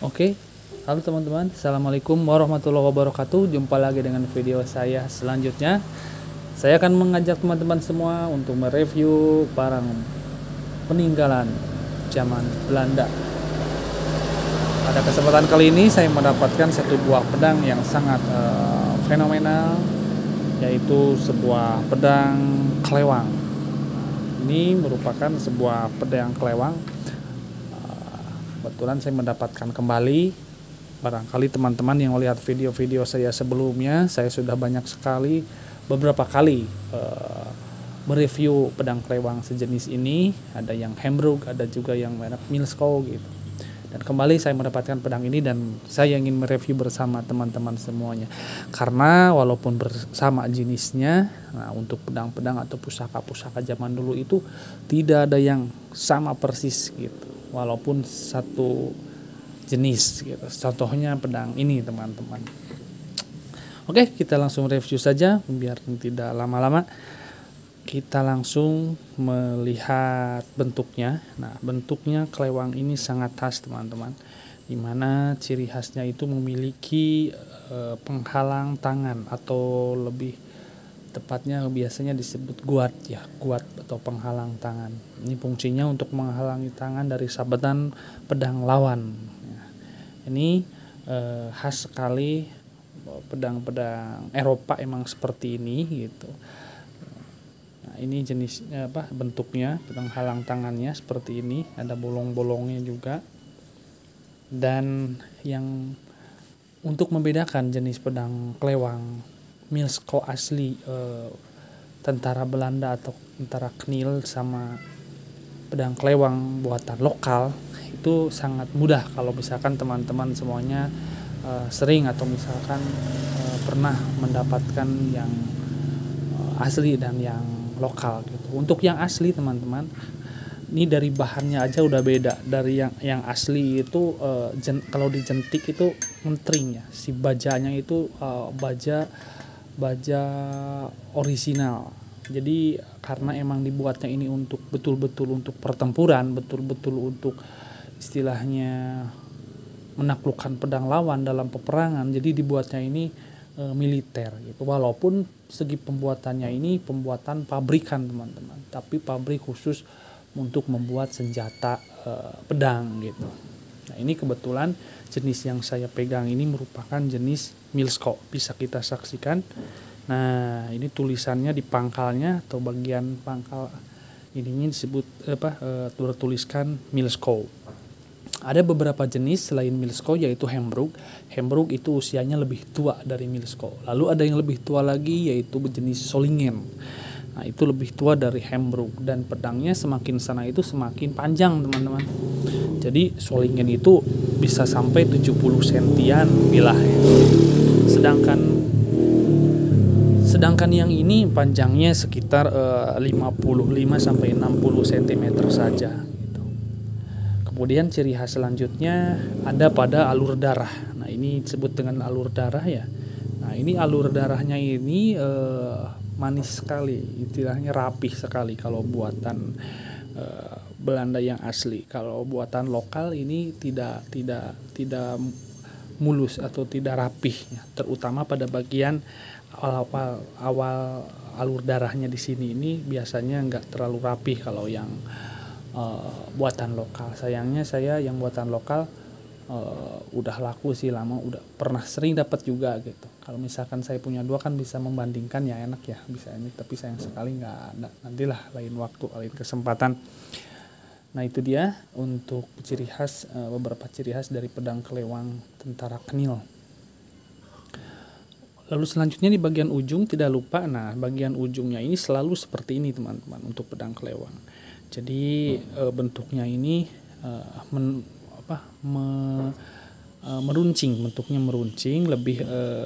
Oke, halo teman-teman, Assalamualaikum warahmatullahi wabarakatuh. Jumpa lagi dengan video saya selanjutnya. Saya akan mengajak teman-teman semua untuk mereview barang peninggalan zaman Belanda. Pada kesempatan kali ini saya mendapatkan satu buah pedang yang sangat fenomenal, yaitu sebuah pedang kelewang. Ini merupakan sebuah pedang kelewang. Kebetulan saya mendapatkan kembali. Barangkali teman-teman yang melihat video-video saya sebelumnya, saya sudah beberapa kali mereview pedang kelewang sejenis ini. Ada yang Hembrook, ada juga yang merek Milsko gitu. Dan kembali saya mendapatkan pedang ini dan saya ingin mereview bersama teman-teman semuanya. Karena walaupun bersama jenisnya, nah untuk pedang-pedang atau pusaka-pusaka zaman dulu itu tidak ada yang sama persis gitu. Walaupun satu jenis gitu. Contohnya pedang ini teman-teman. Oke, kita langsung review saja biar tidak lama-lama. Kita langsung melihat bentuknya. Nah, bentuknya kelewang ini sangat khas teman-teman. Dimana ciri khasnya itu memiliki penghalang tangan atau lebih tepatnya biasanya disebut guard atau penghalang tangan. Ini fungsinya untuk menghalangi tangan dari sabetan pedang lawan. Ini khas sekali pedang-pedang Eropa emang seperti ini gitu. Nah, ini jenisnya bentuknya pedang halang tangannya seperti ini, ada bolong-bolongnya juga. Dan yang untuk membedakan jenis pedang kelewang Milsko asli tentara Belanda atau tentara Knil sama pedang kelewang buatan lokal itu sangat mudah kalau misalkan teman-teman semuanya sering atau misalkan pernah mendapatkan yang asli dan yang lokal gitu. Untuk yang asli teman-teman, ini dari bahannya aja udah beda. Dari yang asli itu kalau dijentik itu mentring ya. Si bajanya itu baja orisinal. Jadi karena emang dibuatnya ini untuk betul-betul untuk pertempuran, betul-betul untuk istilahnya menaklukkan pedang lawan dalam peperangan, jadi dibuatnya ini militer gitu. Walaupun segi pembuatannya ini pembuatan pabrikan teman-teman, tapi pabrik khusus untuk membuat senjata pedang gitu. Nah, ini kebetulan jenis yang saya pegang ini merupakan jenis Milsko, bisa kita saksikan. Nah, ini tulisannya di pangkalnya atau bagian pangkal ininya disebut tertuliskan Milsko. Ada beberapa jenis selain Milsko yaitu Hembrook. Hembrook itu usianya lebih tua dari Milsko. Lalu ada yang lebih tua lagi yaitu jenis Solingen. Nah, itu lebih tua dari Hembrook dan pedangnya semakin sana itu semakin panjang teman-teman. Jadi Solingen itu bisa sampai 70 sentian bilahnya. Sedangkan yang ini panjangnya sekitar 55 sampai 60 cm saja gitu. Kemudian ciri khas selanjutnya ada pada alur darah. Nah, ini disebut dengan alur darah ya. Nah, ini alur darahnya ini manis sekali, istilahnya rapih sekali kalau buatan Belanda yang asli. Kalau buatan lokal ini tidak mulus atau tidak rapih ya. Terutama pada bagian awal alur darahnya di sini ini biasanya nggak terlalu rapih kalau yang buatan lokal. Sayangnya saya yang buatan lokal udah laku sih lama, udah pernah sering dapat juga gitu. Kalau misalkan saya punya dua kan bisa membandingkan ya, enak ya bisa ini, tapi sayang sekali nggak ada. Nantilah lain waktu, lain kesempatan. Nah, itu dia untuk ciri khas, beberapa ciri khas dari pedang kelewang tentara Knil. Lalu selanjutnya di bagian ujung tidak lupa, nah bagian ujungnya ini selalu seperti ini teman-teman untuk pedang kelewang. Jadi bentuknya ini meruncing, bentuknya meruncing, lebih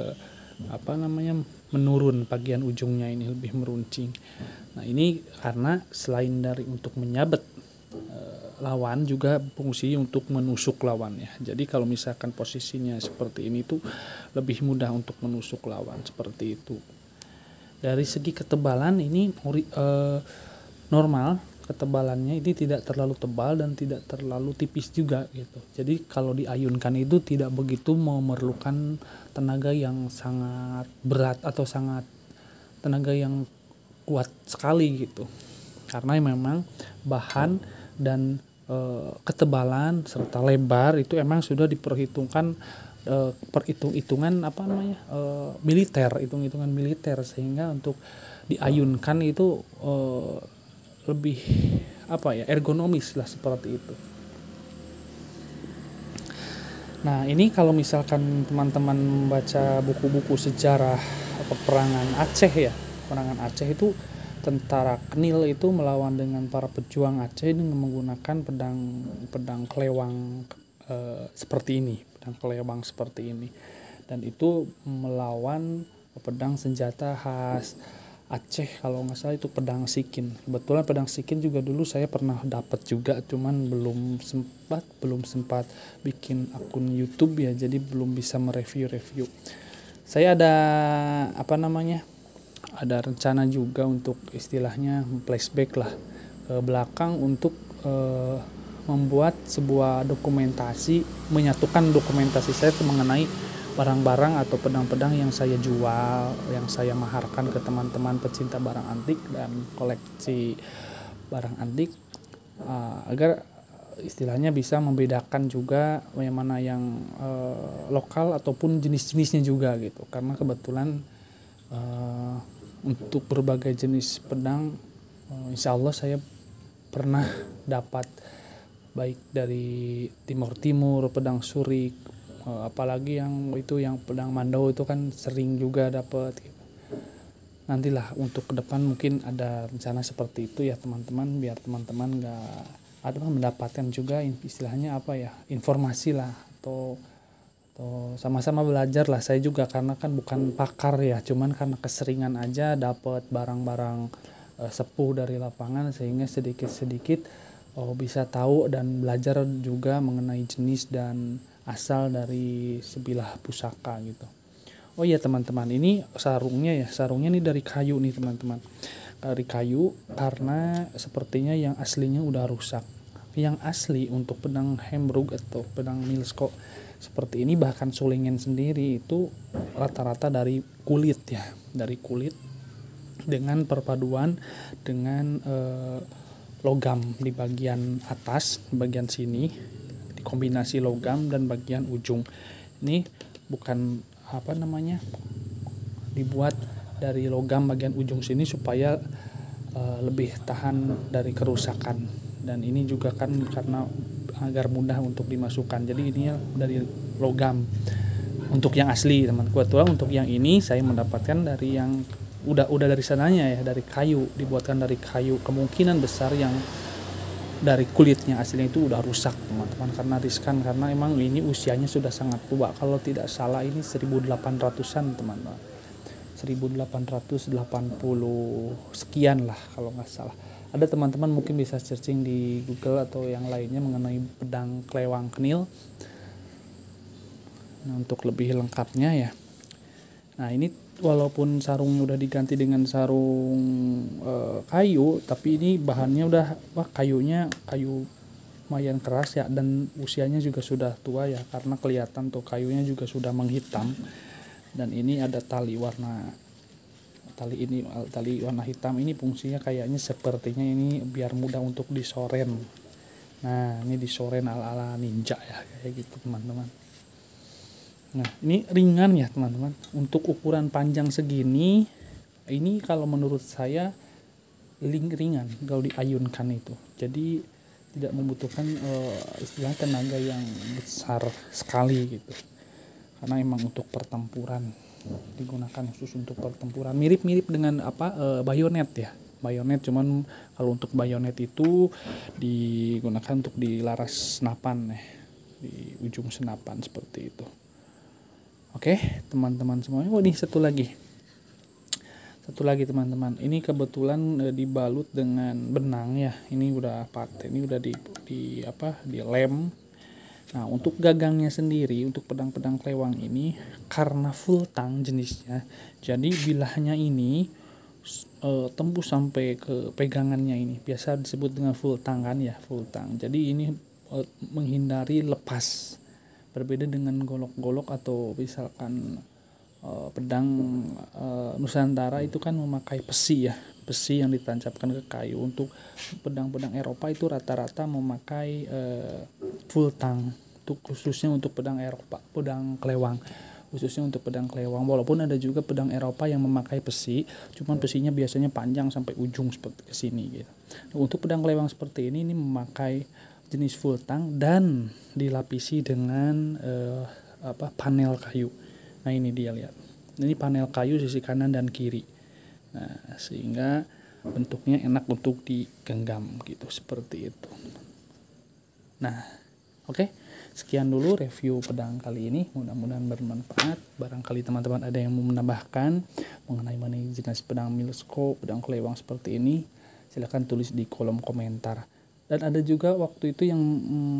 menurun, bagian ujungnya ini lebih meruncing. Nah, ini karena selain dari untuk menyabet lawan juga fungsi untuk menusuk lawan ya. Jadi kalau misalkan posisinya seperti ini tuh lebih mudah untuk menusuk lawan seperti itu. Dari segi ketebalan ini normal ketebalannya ini tidak terlalu tebal dan tidak terlalu tipis juga gitu. Jadi kalau diayunkan itu tidak begitu memerlukan tenaga yang sangat berat atau sangat tenaga yang kuat sekali gitu. Karena memang bahan dan ketebalan serta lebar itu emang sudah diperhitungkan perhitungan apa namanya hitungan militer, sehingga untuk diayunkan itu lebih ergonomis lah seperti itu. Nah ini kalau misalkan teman-teman membaca buku-buku sejarah peperangan Aceh ya, peperangan Aceh itu tentara Knil itu melawan dengan para pejuang Aceh dengan menggunakan pedang kelewang seperti ini, dan itu melawan pedang senjata khas Aceh, kalau nggak salah itu pedang sikin. Kebetulan pedang sikin juga dulu saya pernah dapat juga, cuman belum sempat bikin akun YouTube ya, jadi belum bisa mereview. Saya ada rencana juga untuk istilahnya flashback lah ke belakang untuk membuat sebuah dokumentasi, menyatukan dokumentasi saya mengenai barang-barang atau pedang-pedang yang saya jual, yang saya maharkan ke teman-teman pecinta barang antik dan koleksi barang antik, agar istilahnya bisa membedakan juga yang mana yang lokal ataupun jenis-jenisnya juga gitu. Karena kebetulan untuk berbagai jenis pedang insya Allah saya pernah dapat, baik dari Timur pedang surik, apalagi yang pedang mandau itu kan sering juga dapat gitu. Nantilah untuk ke depan mungkin ada rencana seperti itu ya teman-teman, biar teman-teman mendapatkan juga istilahnya informasi lah, atau sama-sama belajar lah. Saya juga karena kan bukan pakar ya, cuman karena keseringan aja dapat barang-barang sepuh dari lapangan, sehingga sedikit-sedikit bisa tahu dan belajar juga mengenai jenis dan asal dari sebilah pusaka gitu. Oh iya teman-teman, ini sarungnya nih dari kayu nih teman-teman, dari kayu, karena sepertinya yang aslinya udah rusak. Yang asli untuk pedang Hembrugg atau pedang Milsko seperti ini, bahkan sulingin sendiri itu rata-rata dari kulit ya, dengan perpaduan dengan logam di bagian atas, bagian sini dikombinasi logam, dan bagian ujung ini bukan dibuat dari logam bagian ujung sini supaya lebih tahan dari kerusakan, dan ini juga kan karena agar mudah untuk dimasukkan, jadi ini dari logam untuk yang asli teman. Kebetulan untuk yang ini saya mendapatkan dari yang udah dari sananya ya, dari kayu, dibuatkan dari kayu, kemungkinan besar yang dari kulitnya aslinya itu udah rusak teman-teman, karena riskan, karena emang ini usianya sudah sangat tua. Kalau tidak salah ini 1800-an teman-teman, 1880 sekian lah kalau nggak salah. Ada teman-teman mungkin bisa searching di Google atau yang lainnya mengenai pedang kelewang Knil. Nah, untuk lebih lengkapnya ya. Nah ini walaupun sarungnya udah diganti dengan sarung kayu, tapi ini bahannya udah kayu lumayan keras ya, dan usianya juga sudah tua ya, karena kelihatan tuh kayunya juga sudah menghitam. Dan ini ada tali warna hitam, ini fungsinya kayaknya sepertinya ini biar mudah untuk disoren. Nah ini disoren ala ninja ya, kayak gitu teman-teman. Nah ini ringan ya teman-teman, untuk ukuran panjang segini ini kalau menurut saya ringan kalau diayunkan itu, jadi tidak membutuhkan istilah tenaga yang besar sekali gitu, karena emang untuk pertempuran digunakan, khusus untuk pertempuran, mirip-mirip dengan bayonet ya, bayonet, cuman kalau untuk bayonet itu digunakan untuk di laras senapan di ujung senapan seperti itu. Oke teman-teman semuanya. Ini satu lagi teman-teman, ini kebetulan dibalut dengan benang ya, ini udah di lem. Nah untuk gagangnya sendiri, untuk pedang-pedang kelewang ini karena full tang jenisnya, jadi bilahnya ini tembus sampai ke pegangannya ini. Biasa disebut dengan full tang kan ya, full tang. Jadi ini menghindari lepas. Berbeda dengan golok-golok atau misalkan pedang Nusantara itu kan memakai besi ya, besi yang ditancapkan ke kayu. Untuk pedang-pedang Eropa itu rata-rata memakai full tang, khususnya untuk pedang Eropa, pedang kelewang, khususnya untuk pedang kelewang. Walaupun ada juga pedang Eropa yang memakai besi, cuman besinya biasanya panjang sampai ujung seperti ke sini gitu. Nah, untuk pedang kelewang seperti ini memakai jenis full tang dan dilapisi dengan panel kayu. Nah ini dia, lihat, ini panel kayu sisi kanan dan kiri. Nah sehingga bentuknya enak untuk digenggam gitu, seperti itu. Nah oke, sekian dulu review pedang kali ini, mudah-mudahan bermanfaat. Barangkali teman-teman ada yang mau menambahkan mengenai mana jenis pedang Milsko, pedang kelewang seperti ini, silahkan tulis di kolom komentar. Dan ada juga waktu itu yang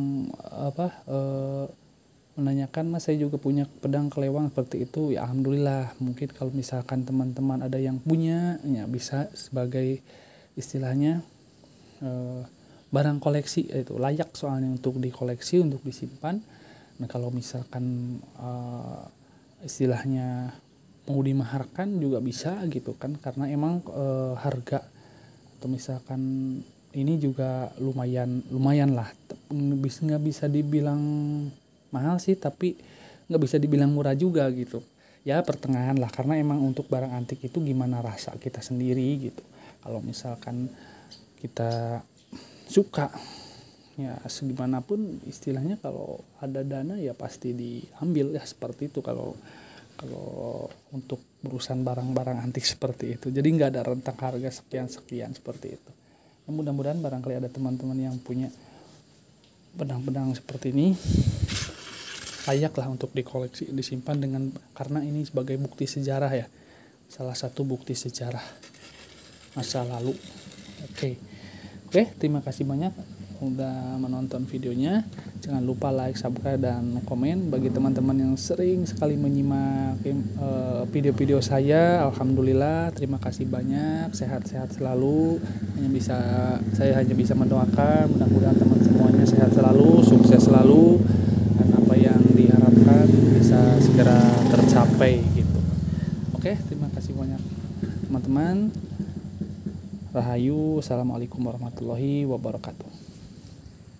menanyakan, Mas saya juga punya pedang kelewang seperti itu. Ya alhamdulillah, mungkin kalau misalkan teman-teman ada yang punya, ya bisa sebagai istilahnya barang koleksi, itu layak soalnya untuk dikoleksi, untuk disimpan. Nah kalau misalkan istilahnya mau dimaharkan juga bisa gitu kan, karena emang harga atau misalkan ini juga lumayan lah, nggak bisa dibilang mahal sih, tapi nggak bisa dibilang murah juga gitu ya, pertengahan lah. Karena emang untuk barang antik itu gimana rasa kita sendiri gitu. Kalau misalkan kita suka ya segimanapun istilahnya, kalau ada dana ya pasti diambil ya, seperti itu kalau untuk urusan barang-barang antik seperti itu. Jadi nggak ada rentang harga sekian seperti itu. Ya, mudah-mudahan barangkali ada teman-teman yang punya pedang-pedang seperti ini, layaklah untuk dikoleksi, disimpan karena ini sebagai bukti sejarah ya, salah satu bukti sejarah masa lalu. Oke, terima kasih banyak udah menonton videonya. Jangan lupa like, subscribe, dan komen. Bagi teman-teman yang sering sekali menyimak video-video saya, alhamdulillah, terima kasih banyak. Sehat-sehat selalu. Saya hanya bisa mendoakan mudah-mudahan teman semuanya sehat selalu, sukses selalu, dan apa yang diharapkan bisa segera tercapai gitu. Oke, terima kasih banyak teman-teman. Rahayu, assalamualaikum warahmatullahi wabarakatuh.